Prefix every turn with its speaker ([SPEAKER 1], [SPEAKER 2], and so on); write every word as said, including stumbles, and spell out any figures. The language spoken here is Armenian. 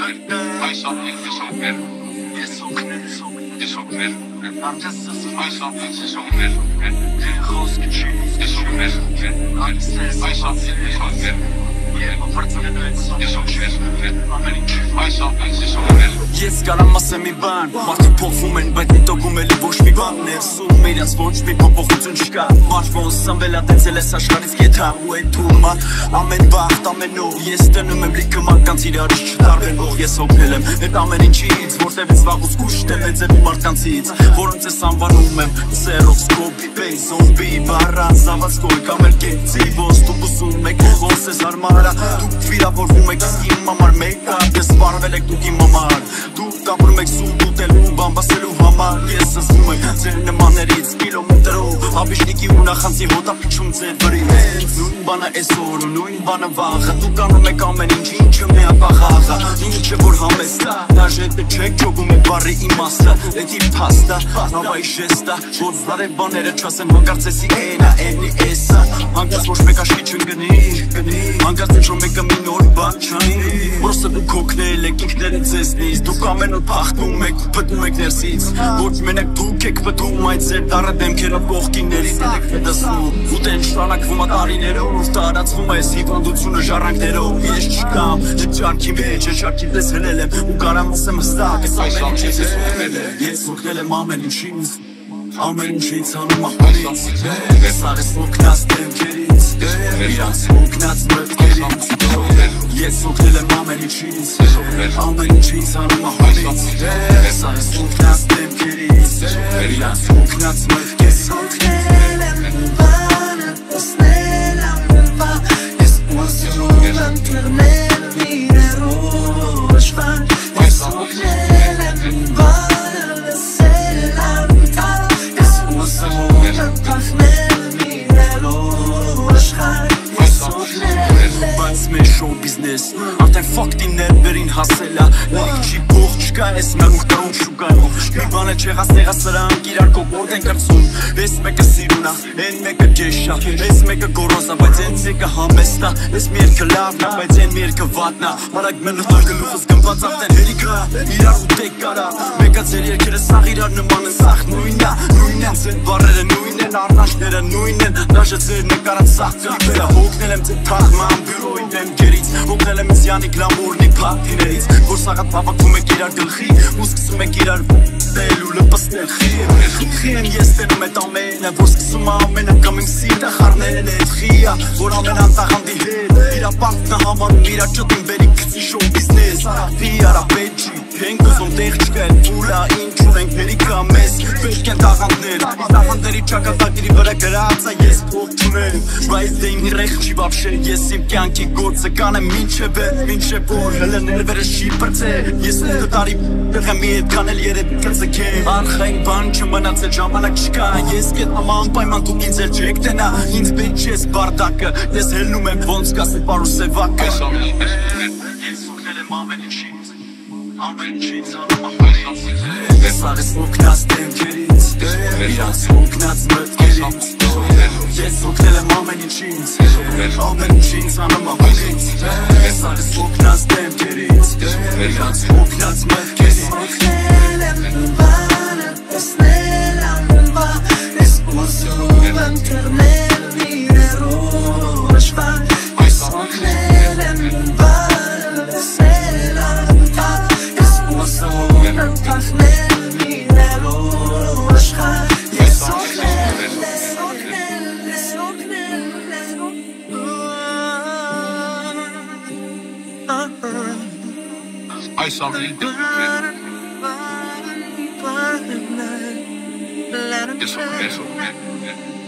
[SPEAKER 1] Ես կարամաս եմ մի բան, մարդիկ փոխվում են, բայց նիտոգում էլի ոչ մի բան ներսում իրենց ոչ մի փոփոխություն չկա Մարդվում սնվել ատեցել ես աշխարհից կեթա ու այդ թուրմա ամեն բախտ ամեն օր Ես տնում եմ լիքը մարդկանց իրարից չտարբերվող Ես օգնել եմ այդ ամեն ինչից, որտեղից վաղուց կուշ տևեց այդ մարդկանցից Որոնց ես անվանում եմ սերով սկոպի պեյ, զոմբի, բարան, զավացքոյ կամ էլ կեցի Ոնց դուք ուզում եք, ոնց ես հարմարա Դուք վիրավորվում եք իմ համար մեկ ապ Ես սպարվել եք դուք իմ համար Դուք կապրում եք սուտ ուտելու, բամբասելու համար Ես զզվում եմ ձեր նմաններից կիլոմետրով Աբիշնիկի ու նախանցի հոտապիչում ձեր վրի Նույն բանը այսօր ու նույն բանը վաղը Դուք անում եք ամեն ինչ, ինչը միապաղաղա Ինչը որ համեստա, նաժետը չեք ճոգում եք բարի իմաստը Էդի պաստա, նավայի ժեստա Որ զարև բաները չասեմ, հանկարծեսի էնա, էնի էսա Հանկարծ ոչ մեկ աշկի չնգնի, գնի Հանկարծ ինչ որ մեկը մի նոր բան չանի Որսը դուք հոգնել եք ինքներդ ձեզնից Դուք ամեն օր փախնում եք, պտում եք ներսից Ոչ մենակ դուք եք պտում այդ ձեր դառը դեմքերով կողքիներից եք դասնում Ուտեն շարակվում ատարիներով, տարածվում այս հիվանդությունը ժառանգներով Ես չկամ, այդ ճարքի մեջ, այդ ճարքի պես հնել եմ Ու կարամ ասեմ հստակ, այս ամեն ինչից ես ուղնել եմ Ես ուղնել եմ ամեն ինչից Ամեն ինչից հանում ախորից Ես արես ուգնած դեմքերից Իրանց ուգնած մտքերից Ես ուգնել եմ ամեն ինչից Ամեն ինչից հանում ախորից Ես արես ուգնած դեմքերից Իրանց ուգնած մտքերից
[SPEAKER 2] Ուգնել եմ բանը, տեսնել ամենվա Ես ուզում եմ կրնել իրերու վշվան Ես ուգնել եմ բանը, լսել ամենվա
[SPEAKER 1] Բայց մեր շոու բիզնես Արդեն ֆակտի ներվերին հասելա Լիք չի բող չկա ես մեր ուղտարում շուկայում Մի բան է չեղասնեղա սրանք իրար կողորդ են կրծում Ես մեկը սիրունա, են մեկը ջեշա Ես մեկը գորոզա, բայց են մեկը համեստա Ես մի երկը լավնա, բայց են մի երկը վատնա Մարակ մեր նտոր գլուխս գմված արդեն հերիկա Իրար ու տեք կարա Մեկը ձեր երկերը սաղ իրար նման են սաղ նույնա Նույն են ձեր բարերը նույն են Արնաշները նույն են Դաժը ձեր նկարած սաղ կլիպերը Հոգնել եմ ձեր թաղման բյուրոյին դեմքերից Հոգնել եմ իզյանի գլամուրնի պլատիներից Որ սաղատ բավակվում եք իրար գլխի Ու սկսում եք իրար դել ու լպստել Խի եմ ես տենում էտ ամենը Որ սկսում ամենը կամ իմ սիրտը խարնեն էտ խիա Որ ամեն անտաղանդի հետ Իրա պարտն համանում իրա ճտին բերի կծի շոու բիզնես Արապի արապեջի Ենք ուզում տեղ չկա էլ պուլա Ինչ ունենք ներիկա մեզ Պետք են տաղանդներ Տաղանդների ճակատագիրի վրա գրած է ես փող չունեմ Բայց դե իմ իրեղ չի բապշե Ես իմ կյանքի գործը կանեմ մինչև է Մինչև որ հլը ներվերը չի պրծե Ես ունը տարի տեղ եմ մի հետ կանել երետ կրծք է Արխային բան չմնացել ժամանակ չկա Ես կետ աման պայման դուք ինձ էլ չեք տենա Ինձ պետք չես բարդակը Ես հելնում եմ ոնց կասել պարուս է վակը Ես ուգնել եմ ամեն ինչից Ամեն ինչից հանում ախորից Ես արես ուգնած դեմքերից Իրանց ուգնած մտքերից Ես ուգնել եմ ամեն ինչից Ամեն ինչից հանում ախորից Ես արես ուգնած դեմքերից Իրանց ուգնած մտքերից
[SPEAKER 2] Ուգնել եմ բանը, տեսնել ամենվա Ես ուզում եմ կրնել իրերու վշվան Ես ուգնել եմ բանը, տեսնել ամենվա Ես ուզում եմ կրնել իրերու վշվան Ես ուգնել, ես ուգնել, ես ուգնել, ես ուգնել
[SPEAKER 3] Այս ամենի
[SPEAKER 2] Let him
[SPEAKER 3] Yes, yes, yes.